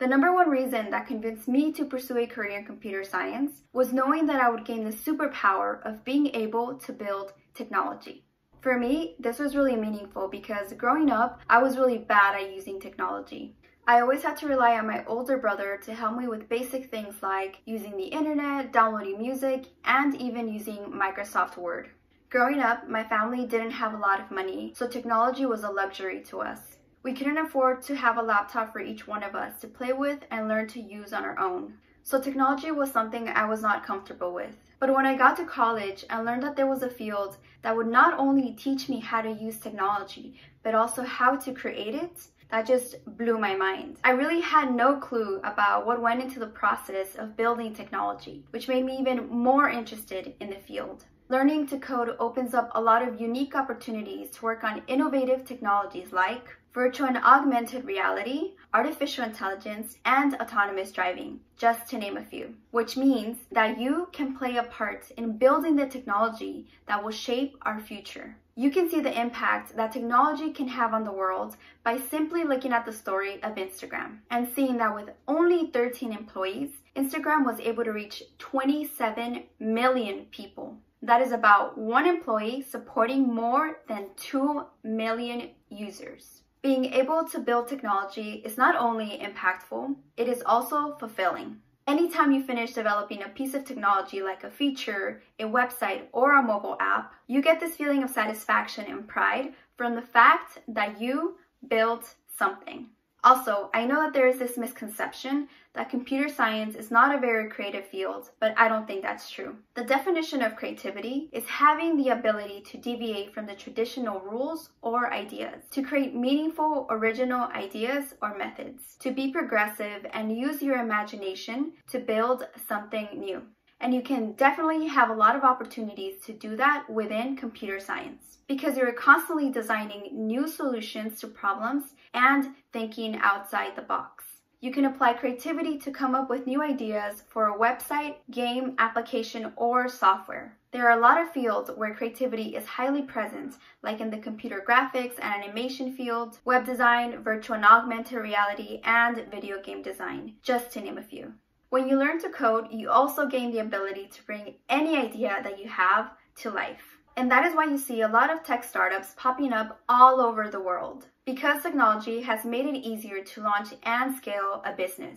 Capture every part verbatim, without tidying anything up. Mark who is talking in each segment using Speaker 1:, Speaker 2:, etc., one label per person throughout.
Speaker 1: The number one reason that convinced me to pursue a career in computer science was knowing that I would gain the superpower of being able to build technology. For me, this was really meaningful because growing up, I was really bad at using technology. I always had to rely on my older brother to help me with basic things like using the internet, downloading music, and even using Microsoft Word. Growing up, my family didn't have a lot of money, so technology was a luxury to us. We couldn't afford to have a laptop for each one of us to play with and learn to use on our own. So technology was something I was not comfortable with. But when I got to college and learned that there was a field that would not only teach me how to use technology, but also how to create it, that just blew my mind. I really had no clue about what went into the process of building technology, which made me even more interested in the field. Learning to code opens up a lot of unique opportunities to work on innovative technologies like virtual and augmented reality, artificial intelligence, and autonomous driving, just to name a few. Which means that you can play a part in building the technology that will shape our future. You can see the impact that technology can have on the world by simply looking at the story of Instagram and seeing that with only thirteen employees, Instagram was able to reach twenty-seven million people. That is about one employee supporting more than two million users. Being able to build technology is not only impactful, it is also fulfilling. Anytime you finish developing a piece of technology like a feature, a website, or a mobile app, you get this feeling of satisfaction and pride from the fact that you built something. Also, I know that there is this misconception that computer science is not a very creative field, but I don't think that's true. The definition of creativity is having the ability to deviate from the traditional rules or ideas, to create meaningful, original ideas or methods, to be progressive and use your imagination to build something new. And you can definitely have a lot of opportunities to do that within computer science because you're constantly designing new solutions to problems and thinking outside the box. You can apply creativity to come up with new ideas for a website, game, application, or software. There are a lot of fields where creativity is highly present, like in the computer graphics and animation field, web design, virtual and augmented reality, and video game design, just to name a few. When you learn to code, you also gain the ability to bring any idea that you have to life. And that is why you see a lot of tech startups popping up all over the world, because technology has made it easier to launch and scale a business.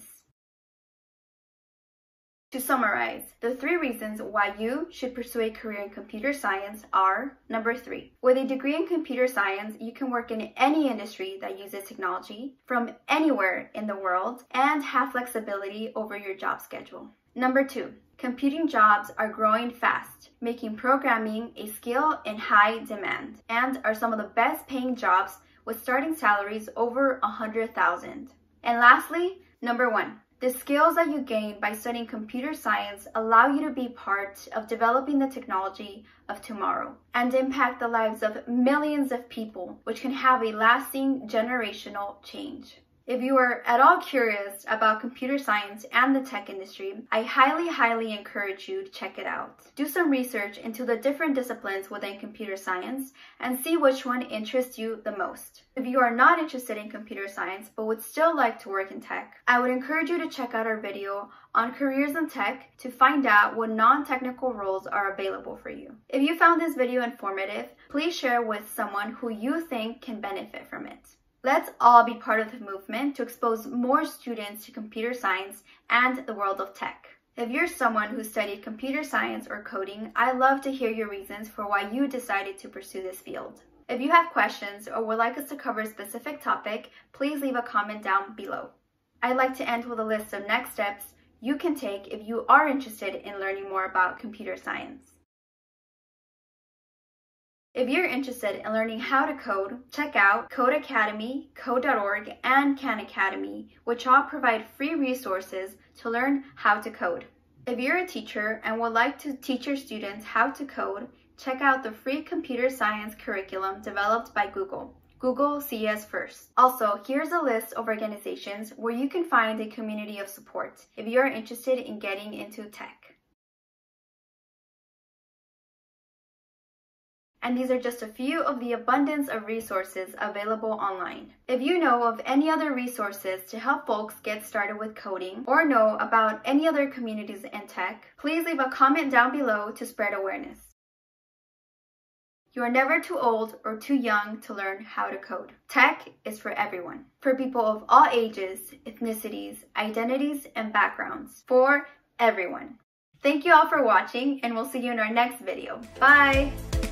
Speaker 1: To summarize, the three reasons why you should pursue a career in computer science are: number three, with a degree in computer science, you can work in any industry that uses technology from anywhere in the world and have flexibility over your job schedule. Number two, computing jobs are growing fast, making programming a skill in high demand, and are some of the best paying jobs with starting salaries over one hundred thousand dollars. And lastly, number one, the skills that you gain by studying computer science allow you to be part of developing the technology of tomorrow and impact the lives of millions of people, which can have a lasting generational change. If you are at all curious about computer science and the tech industry, I highly, highly encourage you to check it out. Do some research into the different disciplines within computer science and see which one interests you the most. If you are not interested in computer science but would still like to work in tech, I would encourage you to check out our video on careers in tech to find out what non-technical roles are available for you. If you found this video informative, please share it with someone who you think can benefit from it. Let's all be part of the movement to expose more students to computer science and the world of tech. If you're someone who studied computer science or coding, I'd love to hear your reasons for why you decided to pursue this field. If you have questions or would like us to cover a specific topic, please leave a comment down below. I'd like to end with a list of next steps you can take if you are interested in learning more about computer science. If you're interested in learning how to code, check out Code Academy, code dot org, and Khan Academy, which all provide free resources to learn how to code. If you're a teacher and would like to teach your students how to code, check out the free computer science curriculum developed by Google, Google See Us First. Also, here's a list of organizations where you can find a community of support if you're interested in getting into tech. and these are just a few of the abundance of resources available online. If you know of any other resources to help folks get started with coding, or know about any other communities in tech, please leave a comment down below to spread awareness. You are never too old or too young to learn how to code. Tech is for everyone, for people of all ages, ethnicities, identities, and backgrounds, for everyone. Thank you all for watching, and we'll see you in our next video. Bye!